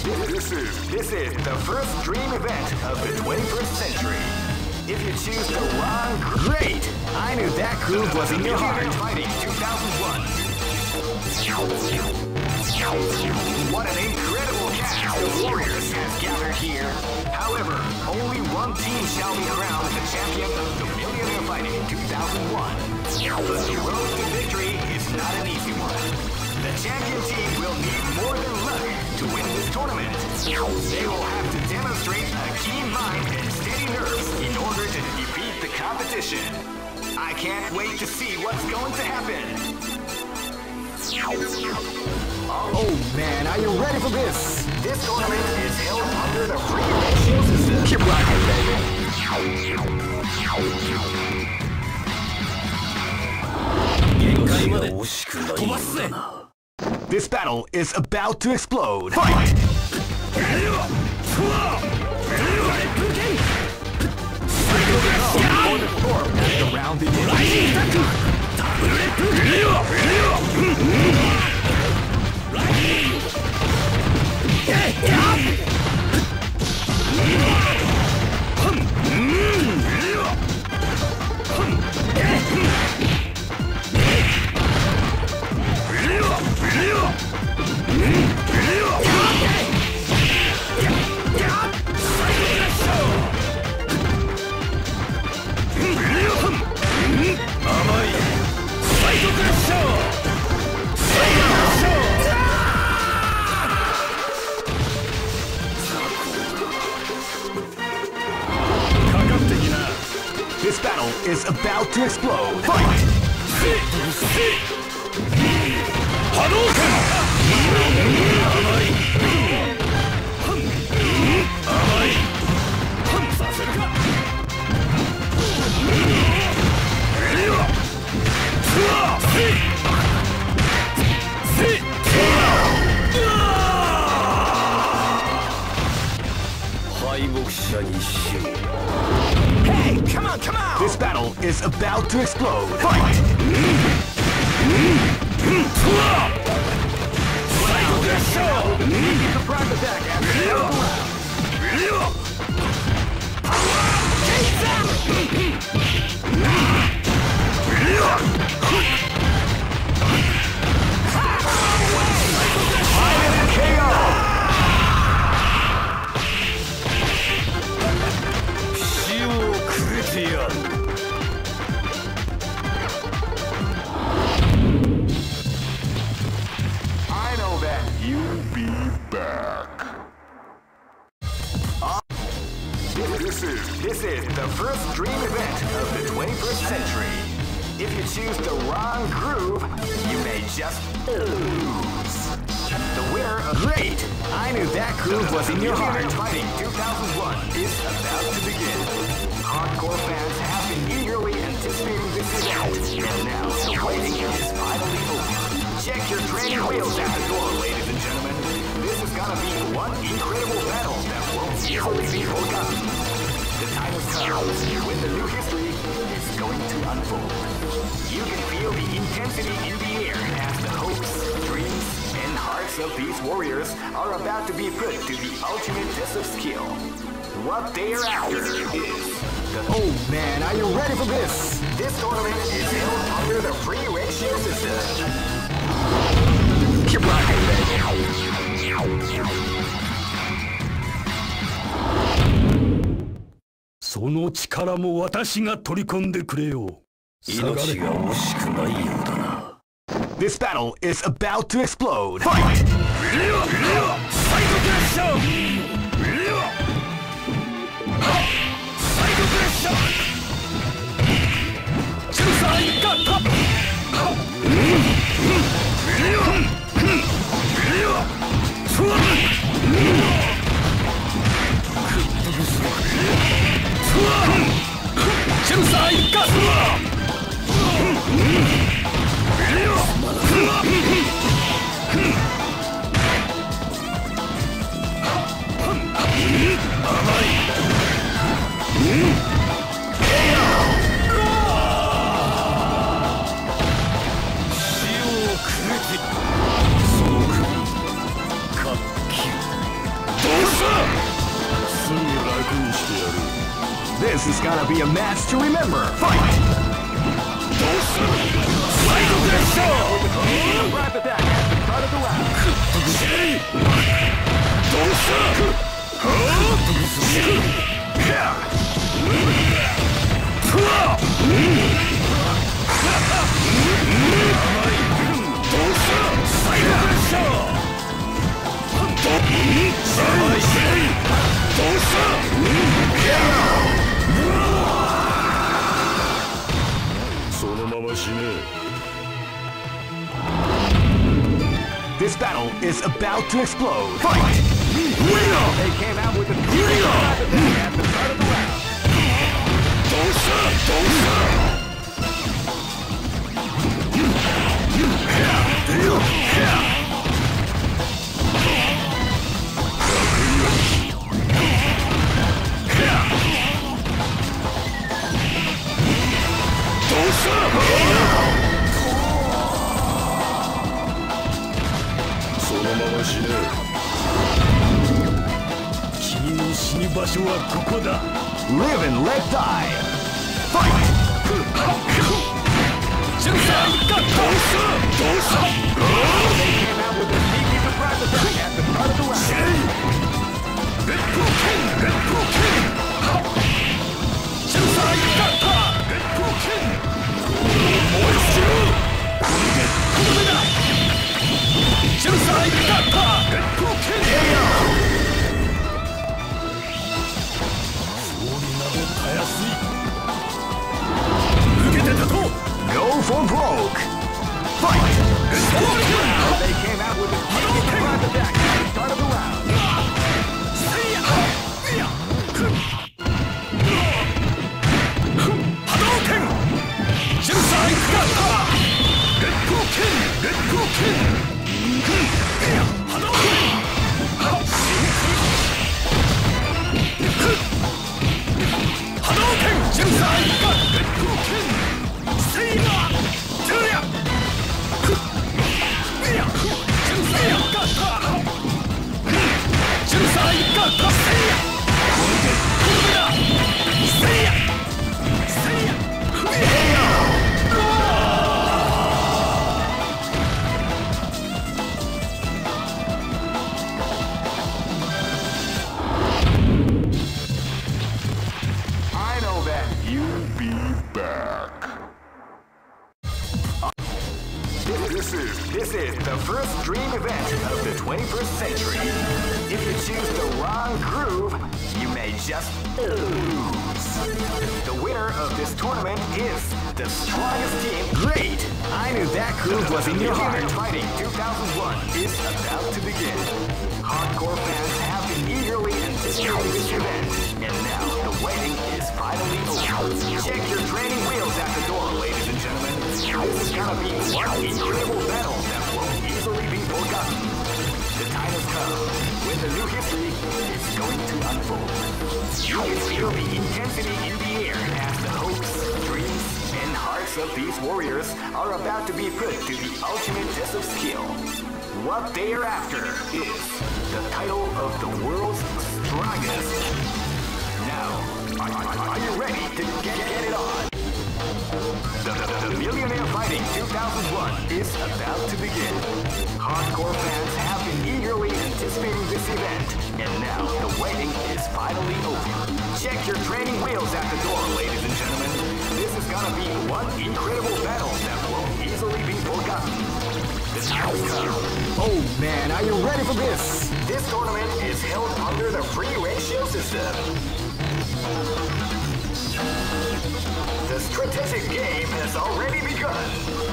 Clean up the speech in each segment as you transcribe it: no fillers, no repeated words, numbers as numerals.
This is the first dream event of the 21st century. If you choose the wrong, great! I knew that groove was in your heart. Fighting 2001. What an incredible cast of warriors has gathered here. However, only one team shall be crowned the champion of the Millionaire Fighting 2001. But the road to victory is not an easy one. The champion team will need more than luck to win this tournament. They will have to demonstrate a keen mind and steady nerves in order to defeat the competition. I can't wait to see what's going to happen. Oh man, are you ready for this? This tournament is held under the free ratio system. Keep rocking, baby. This battle is about to explode. Fight! Before the storm as the round begins. This battle is about to explode. Fight! Hey, come on, come on! This battle is about to explode. Fight! Surprise attack after the I know that you'll be back. This is the first dream event of the 21st century. If you choose the wrong groove, you may just lose. The winner of Great! I knew that groove was in your heart. Fighting 2001 is about to begin. Hardcore fans have been eagerly anticipating this event, and now the waiting is finally over. Check your training wheels at the door, ladies and gentlemen. This is gonna be one incredible battle that won't easily be forgotten. The time has come when the new history is going to unfold. You can feel the intensity in the air as the hopes, dreams, and hearts of these warriors are about to be put to the ultimate test of skill. What they are after is the... Oh man, are you ready for this? This tournament is held under the free ratio system. Keep rocking, baby. その力も私が取り込んでくれよ。命が惜しくないようだな。 This battle is about to explode. Fight! サイドクラッシャー！サイドクラッシャー！チューサー一カット！チューサー一カット！ This is gonna be a match to remember. Fight! Surprise attack at the start of the round. This battle is about to explode. Fight! They came out with a surprise attack at the start of the round. Live and let die. Fight! They came out with a sneaky surprise attack at the start of the round. Go for broke! Fight! They came out with a sneaky surprise attack at the start of the round. I know that you'll be back. This is the first dream event of the 21st century. If you choose the wrong groove, you may just lose. The winner of this tournament is the strongest team. Great! I knew that groove was in your heart. Fighting 2001 is about to begin. Hardcore fans have been eagerly anticipating this event, and now the waiting is finally over. Check your training wheels at the door, ladies and gentlemen. This is gonna be one incredible battle that won't easily be forgotten. The time has come when the new history is going to unfold. You can feel the intensity in the air as the hopes, dreams, and hearts of these warriors are about to be put to the ultimate test of skill. What they are after is the title of the world's strongest. Now, are you ready to get it on? The Millionaire Fighting 2001 is about to begin. Hardcore fans have been eagerly anticipating this event, and now the waiting is finally over. Check your training wheels at the door, ladies and gentlemen. This is gonna be one incredible battle that won't easily be forgotten. The time has come. Oh man, are you ready for this? This tournament is held under the free ratio system. The strategic game has already begun.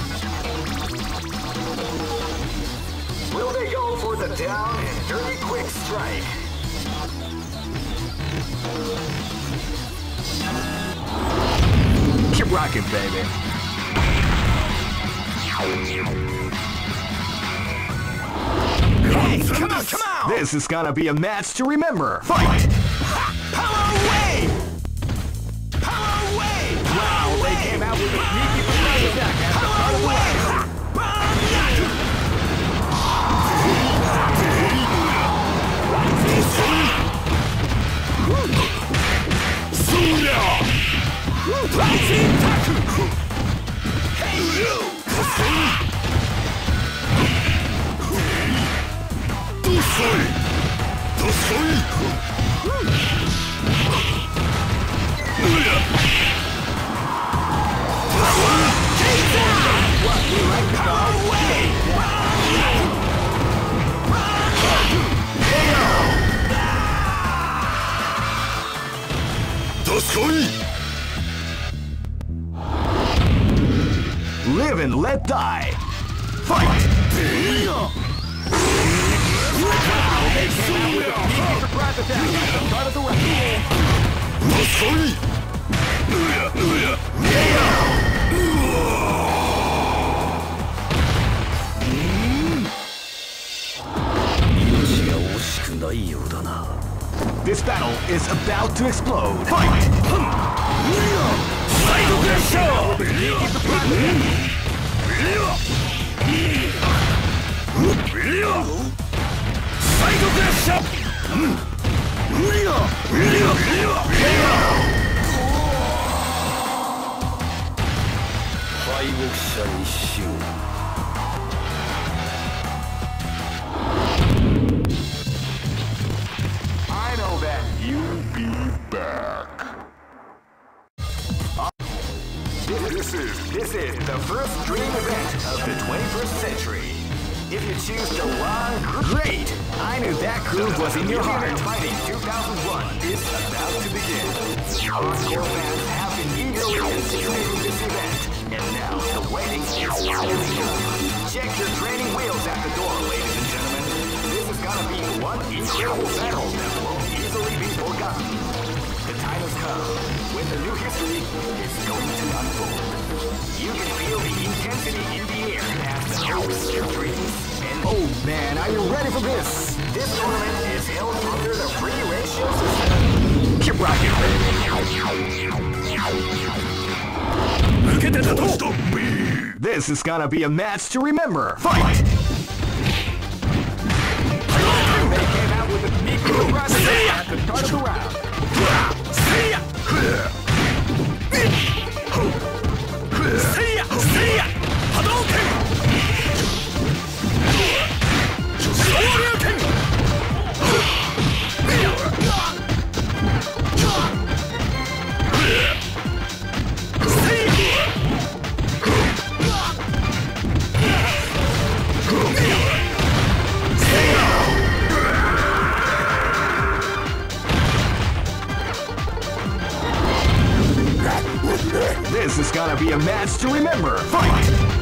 Will they go for the down and dirty quick strike? Keep rocking, baby. Hey, come on, come on! This is gonna be a match to remember. Fight! Power away! Power away! Wow, they came out with a sneaky surprise attack at the start of the round. Surya! Live and let die. Fight! They came out with a surprise attack at the start of the round. This battle is about to explode. Fight! Side I know that you'll be back. This is the first dream event of the 21st century. If you choose the wrong group, great! I knew that groove was in your heart. Fighting 2001 is about to begin. Hardcore fans have been eagerly anticipating this event, and now the waiting is finally over. Check your training wheels at the door, ladies and gentlemen. This is gonna be one incredible battle that won't easily be forgotten. The time has come when the new history is going to unfold. You can feel the intensity in the air as the hopes, dreams, and oh man, are you ready for this? This tournament is held under the free ratio system. Keep rocking, baby. This is gonna be a match to remember. Fight! They came out with a sneak surprise at the start of the round. This is gonna be a match to remember. Fight!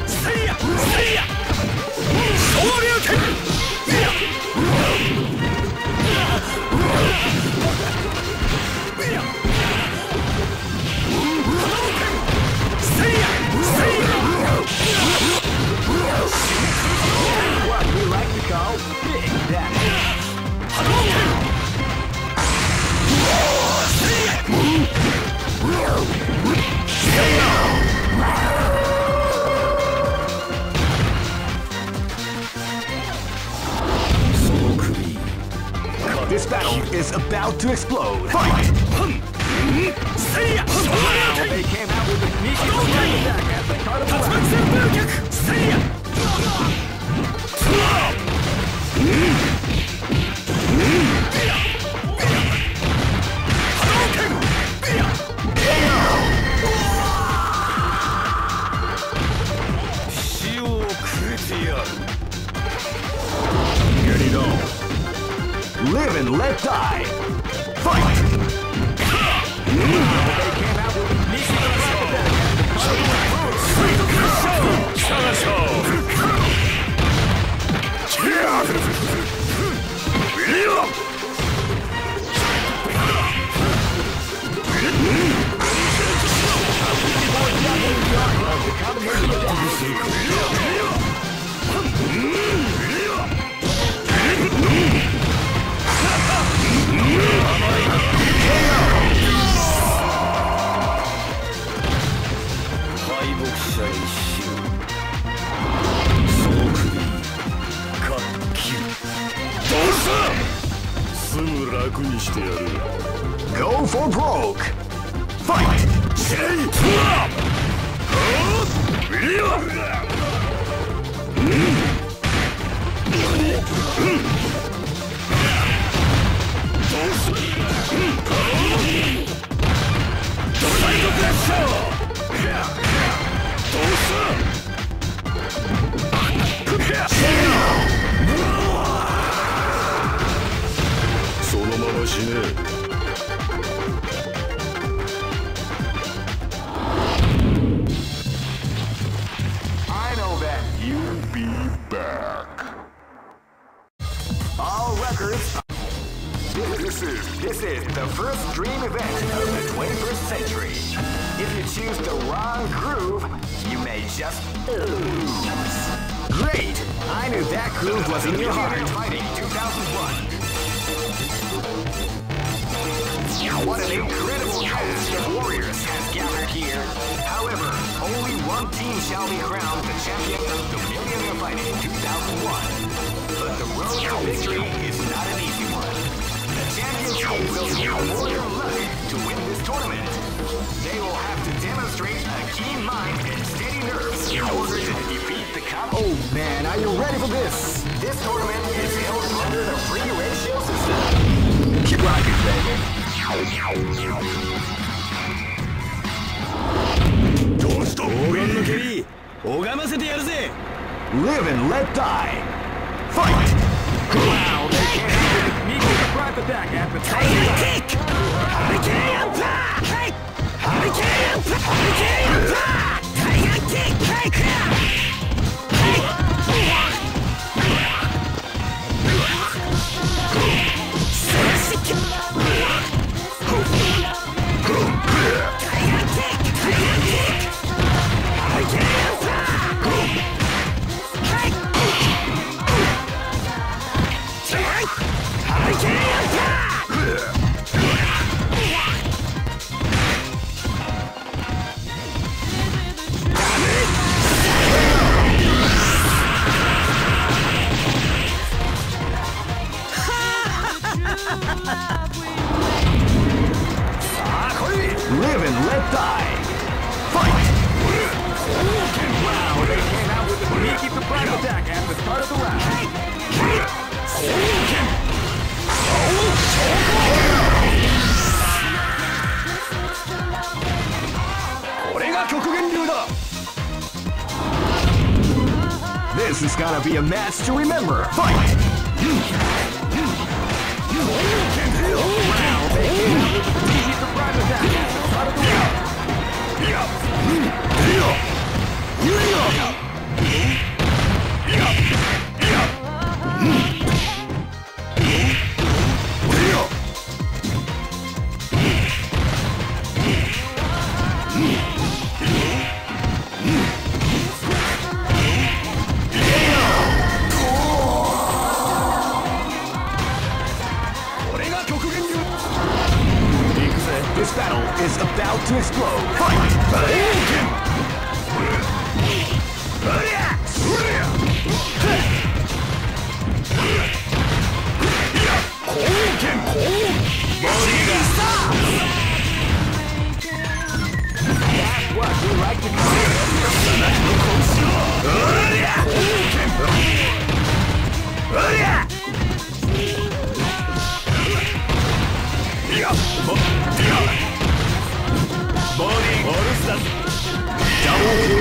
What we like to call big damage. This battle is about to explode. Fight! They came out with a sneaky attack at the start of the round. Get it on. Live and let die. Fight! They came out with a sneaky Go for broke. Fight! 死ぬ。 I know that you'll be back. All records. This is the first dream event of the 21st century. If you choose the wrong groove, you may just lose. Great! I knew that groove was in your heart. Fighting 2001. What an incredible cast of warriors has gathered here. However, only one team shall be crowned the champion of the Millionaire Fighting 2001. But the road to victory is not an easy one. The champion team will need more than luck to win this tournament. They will have to demonstrate a keen mind and steady nerves in order to defeat the Oh man, are you ready for this? This tournament is held under the free ratio system. Keep rocking, baby. どうした黄金の蹴り拝ませてやるぜ。 Live and let die. Fight! Wow, they can't have it. Meet the surprise attack at the Tiger Kick! Hurricane Impact! Hurricane Impact! Hurricane Impact! Tiger Kick! Live and let die. Fight! Wow, they came out with a sneaky surprise attack at the start of the round. This is gonna be a match to remember. Fight! Wow, they came out with a sneaky surprise attack at the start of the round. This battle is about to explode. Fight! That's what we like to call Body. Double